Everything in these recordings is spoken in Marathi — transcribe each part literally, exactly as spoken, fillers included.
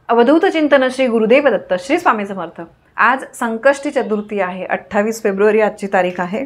अवधूत चिंतन श्री गुरुदेव दत्त श्री स्वामी समर्थ। आज संकष्टी चतुर्थी आहे, अठ्ठावीस फेब्रुवारी आजची तारीख आहे,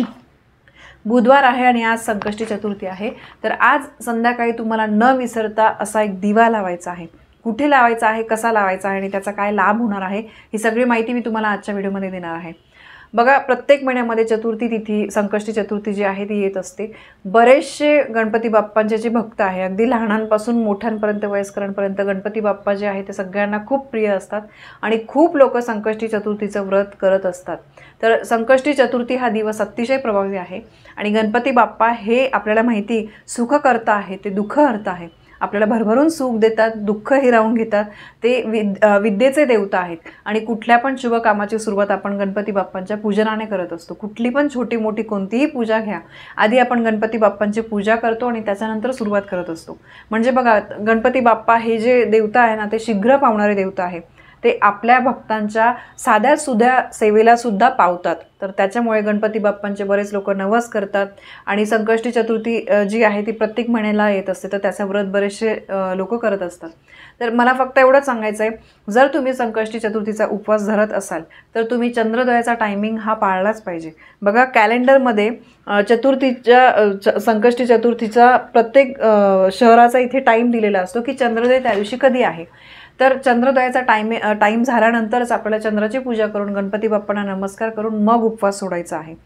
बुधवार आहे आणि आज संकष्टी चतुर्थी आहे। तर आज संध्याकाळी तुम्हाला न विसरता असा एक दिवा लावायचा आहे। कुठे लावायचा आहे, कसा लावायचा आहे आणि त्याचा काय लाभ होणार आहे ही सगळी माहिती मी तुम्हाला आजच्या व्हिडिओमध्ये देणार आहे। बघा, प्रत्येक महिन्यामध्ये चतुर्थी तिथी संकष्टी चतुर्थी जी आहे ती येत असते। बरेचसे गणपती बाप्पांचे जे भक्त आहे, अगदी लहानांपासून मोठ्यांपर्यंत वयस्करांपर्यंत गणपती बाप्पा जे आहे ते सगळ्यांना खूप प्रिय असतात आणि खूप लोक संकष्टी चतुर्थीचं व्रत करत असतात। तर संकष्टी चतुर्थी हा दिवस अतिशय प्रभावी आहे आणि गणपती बाप्पा हे आपल्याला माहिती सुखकर्ता आहे, ते दुःखहर्ता आहे। आपल्याला भरभरून सुख देतात, दुःख हिरावून घेतात। ते विद विद्येचे देवता आहेत आणि कुठल्या पण शुभ कामाची सुरुवात आपण गणपती बाप्पांच्या पूजनाने करत असतो। कुठली पण छोटी मोठी कोणतीही पूजा घ्या, आधी आपण गणपती बाप्पांची पूजा करतो आणि त्याच्यानंतर सुरुवात करत असतो। म्हणजे बघा, गणपती बाप्पा हे जे देवता आहे ना, ते शीघ्र पावणारे देवता आहे। ते आपल्या भक्तांच्या साध्या सुध्या सेवेला सुद्धा पावतात। तर त्याच्यामुळे गणपती बाप्पांचे बरेच लोक नवस करतात आणि संकष्टी चतुर्थी जी आहे ती प्रत्येक महिन्याला येत असते, तर त्याचा व्रत बरेचसे लोक करत असतात। तर मला फक्त एवढंच सांगायचं आहे, जर तुम्ही संकष्टी चतुर्थीचा उपवास धरत असाल तर तुम्ही चंद्रोदयाचा टायमिंग हा पाळलाच पाहिजे। बघा, कॅलेंडरमध्ये चतुर्थीच्या संकष्टी चतुर्थीचा प्रत्येक शहराचा इथे टाईम दिलेला असतो की चंद्रोदय त्या दिवशी कधी आहे। तर चंद्रोदयाचा टाइम टाईम झाल्यानंतरच आपल्याला चंद्राची पूजा करून गणपती बाप्पांना नमस्कार करून मग उपवास सोडायचा आहे।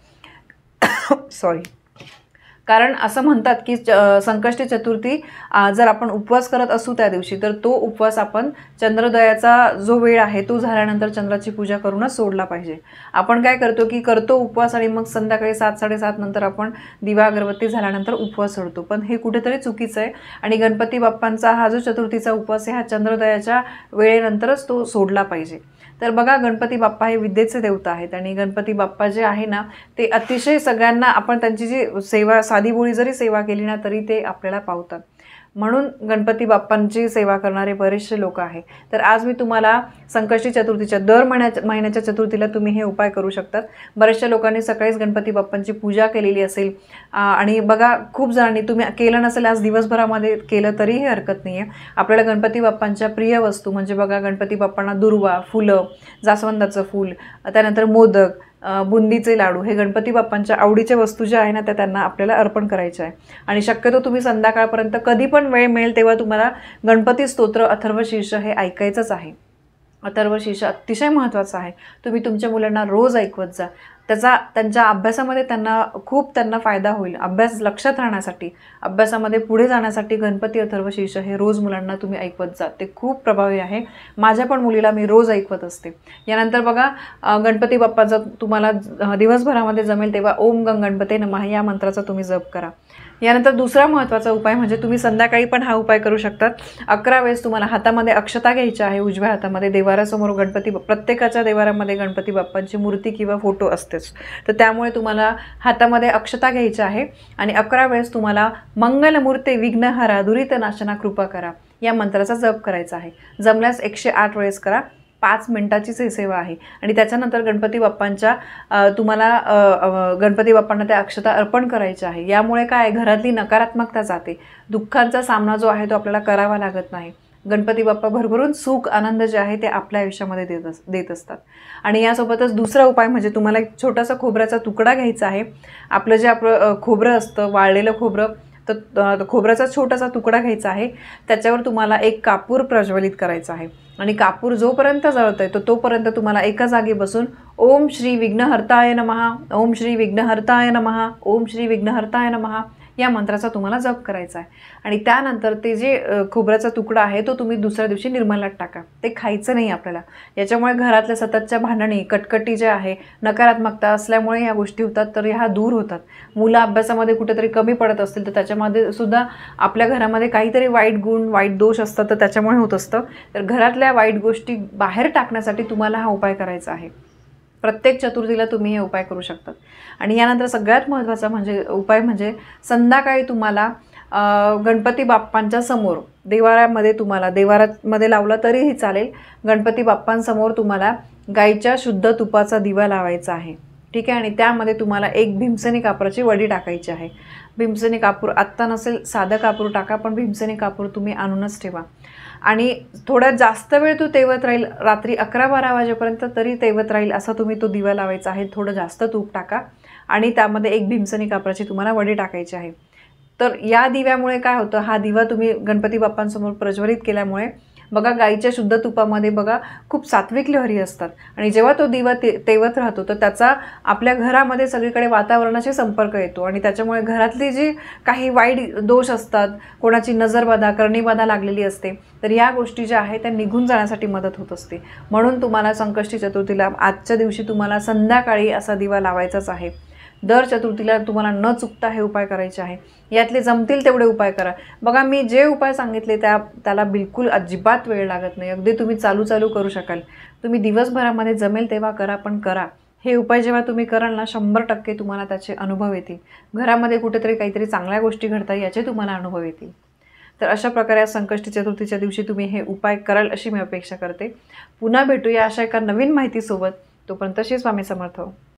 सॉरी, कारण असं म्हणतात की संकष्टी चतुर्थी जर आपण उपवास करत असू त्या दिवशी तर तो उपवास आपण चंद्रोदयाचा जो वेळ आहे तो झाल्यानंतर चंद्राची पूजा करूनच सोडला पाहिजे। आपण काय करतो की करतो उपवास आणि मग संध्याकाळी सात साडेसात नंतर आपण दिवा अगरबत्ती झाल्यानंतर उपवास सोडतो, पण हे कुठेतरी चुकीचं आहे। आणि गणपती बाप्पांचा हा जो चतुर्थीचा उपवास आहे हा चंद्रोदयाच्या वेळेनंतरच तो सोडला पाहिजे। तर बघा, गणपती बाप्पा हे विद्येचे देवता आहेत आणि गणपती बाप्पा जे आहे ना ते अतिशय सगळ्यांना, आपण त्यांची जी सेवा साधी बोळी जरी सेवा केली ना तरी ते आपल्याला पावतात। म्हणून गणपती बाप्पांची सेवा करणारे बरेचसे लोक आहेत। तर आज मी तुम्हाला संकष्टी चतुर्थीच्या दर महिन्याच्या महिन्याच्या चतुर्थीला तुम्ही हे उपाय करू शकतात। बऱ्याचशा लोकांनी सकाळीच गणपती बाप्पांची पूजा केलेली असेल आणि बघा, खूप जणांनी तुम्ही केलं नसेल आज दिवसभरामध्ये केलं तरीही हरकत नाही आहे। आपल्याला गणपती बाप्पांच्या प्रिय वस्तू म्हणजे बघा, गणपती बाप्पांना दुर्वा, फुलं, जास्वंदाचं फूल, त्यानंतर मोदक, बुंदीचे लाडू हे गणपती बाप्पांच्या आवडीच्या वस्तू ज्या आहे ना त्या त्यांना आपल्याला अर्पण करायच्या आहे। आणि शक्यतो तुम्ही संध्याकाळपर्यंत कधी पण वेळ मिळेल तेव्हा तुम्हाला गणपती स्तोत्र अथर्वशीर्ष हे ऐकायचंच आहे। अथर्वशीर्ष अतिशय महत्त्वाचं आहे, तुम्ही तुमच्या मुलांना रोज ऐकवत जा। त्याचा त्यांच्या अभ्यासामध्ये त्यांना खूप त्यांना फायदा होईल। अभ्यास लक्षात राहण्यासाठी, अभ्यासामध्ये पुढे जाण्यासाठी गणपती अथर्वशीर्ष हे रोज मुलांना तुम्ही ऐकवत जा, ते खूप प्रभावी आहे। माझ्या पण मुलीला मी रोज ऐकवत असते। यानंतर बघा, गणपती बाप्पाचा तुम्हाला दिवसभरामध्ये जमेल तेव्हा ओम गंग गणपते नमः या मंत्राचा तुम्ही जप करा। यानंतर दुसरा महत्त्वाचा उपाय म्हणजे तुम्ही संध्याकाळी पण हा उपाय करू शकतात। अकरा वेळेस तुम्हाला हातामध्ये अक्षता घ्यायची आहे, उजव्या हातामध्ये। देवारासमोर गणपती, प्रत्येकाच्या देवारामध्ये गणपती बाप्पांची मूर्ती किंवा फोटो असतेच, तर त्यामुळे तुम्हाला हातामध्ये अक्षता घ्यायची आहे आणि अकरा वेळेस तुम्हाला मंगलमूर्ते विघ्नहरा दुरितनाशना कृपा करा या मंत्राचा जप करायचा आहे। जमल्यास एकशे आठ वेळेस करा, पाच मिनिटाचीच ही सेवा आहे। आणि त्याच्यानंतर गणपती बाप्पांच्या तुम्हाला गणपती बाप्पांना त्या अक्षता अर्पण करायच्या आहे। यामुळे काय, घरातली नकारात्मकता जाते, दुःखांचा सामना जो आहे तो आपल्याला करावा लागत नाही। गणपती बाप्पा भरभरून सुख आनंद जे आहे ते आपल्या आयुष्यामध्ये देत अस देत असतात। आणि यासोबतच दुसरा उपाय म्हणजे तुम्हाला एक छोटासा खोबऱ्याचा तुकडा घ्यायचा आहे। आपलं जे आपलं खोबरं असतं, वाळलेलं खोबरं, तर खोबऱ्याचा छोटासा तुकडा घ्यायचा आहे। त्याच्यावर तुम्हाला एक कापूर प्रज्वलित करायचा आहे आणि कापूर जोपर्यंत जळतोय तो तोपर्यंत तुम्हाला एका जागी बसून ओम श्री विघ्नहर्ताय नमः, ओम श्री विघ्नहर्ताय नमः, ओम श्री विघ्नहर्ताय नमः या मंत्राचा तुम्हाला जप करायचा आहे। आणि त्यानंतर ते जे खोबऱ्याचा तुकडा आहे तो तुम्ही दुसऱ्या दिवशी निर्मलात टाका, ते खायचं नाही आपल्याला। याच्यामुळे घरातल्या सततच्या भांडणी, कटकटी जे आहे, नकारात्मकता असल्यामुळे या गोष्टी होतात, तर ह्या दूर होतात। मुलं अभ्यासामध्ये कुठेतरी कमी पडत असतील तर त्याच्यामध्ये सुद्धा आपल्या घरामध्ये काहीतरी वाईट गुण, वाईट दोष असतात, तर त्याच्यामुळे होत असतं। तर घरातल्या वाईट गोष्टी बाहेर टाकण्यासाठी तुम्हाला हा उपाय करायचा आहे। प्रत्येक चतुर्थीला तुम्ही हे उपाय करू शकतात। आणि यानंतर सगळ्यात महत्त्वाचा म्हणजे उपाय म्हणजे संध्याकाळी तुम्हाला गणपती बाप्पांच्या समोर देवाऱ्यामध्ये, तुम्हाला देवाऱ्यामध्ये लावला तरीही चालेल, गणपती बाप्पांसमोर तुम्हाला गाईच्या शुद्ध तुपाचा दिवा लावायचा आहे। ठीक आहे, आणि त्यामध्ये तुम्हाला एक भीमसेनी कापराची वडी टाकायची आहे। भीमसेनी कापूर आत्ता नसेल साधं कापूर टाका, पण भीमसेनी कापूर तुम्ही आणूनच ठेवा। आणि थोडा जास्त वेळ तो तेवत राहील, रात्री अकरा बारा वाजेपर्यंत तरी तेवत राहील असा तुम्ही तो दिवा लावायचा आहे. थोडं जास्त तूप टाका आणि त्यामध्ये एक भीमसनी कापराची तुम्हाला वडी टाकायची आहे. तर या दिव्यामुळे काय होतं, हा दिवा तुम्ही गणपती बाप्पांसमोर प्रज्वलित केल्यामुळे बघा गाईच्या शुद्ध तुपामध्ये बघा खूप सात्विक लहरी असतात आणि जेव्हा तो दिवा ते तेवत राहतो तर त्याचा आपल्या घरामध्ये सगळीकडे वातावरणाशी संपर्क येतो आणि त्याच्यामुळे घरातली जी काही वाईट दोष असतात, कोणाची नजरबाधा करणीबाधा लागलेली असते, तर या गोष्टी ज्या आहेत त्या निघून जाण्यासाठी मदत होत असते. म्हणून तुम्हाला संकष्टी चतुर्थीला आजच्या दिवशी तुम्हाला संध्याकाळी असा दिवा लावायचाच आहे. दर चतुर्थीला तुम्हाला न चुकता हे उपाय करायचे आहे. यातले जमतील तेवढे उपाय करा. बघा मी जे उपाय सांगितले त्या त्याला बिलकुल अजिबात वेळ लागत नाही. अगदी तुम्ही चालू चालू करू शकाल. तुम्ही दिवसभरामध्ये जमेल तेव्हा करा, पण करा. हे उपाय जेव्हा तुम्ही कराल ना शंभर टक्के तुम्हाला त्याचे अनुभव येतील. घरामध्ये कुठेतरी काहीतरी चांगल्या गोष्टी घडतात याचे तुम्हाला अनुभव येतील. तर अशा प्रकारे संकष्टी चतुर्थीच्या दिवशी तुम्ही हे उपाय कराल अशी मी अपेक्षा करते. पुन्हा भेटूया अशा एका नवीन माहितीसोबत. तोपर्यंत श्री स्वामी समर्थ.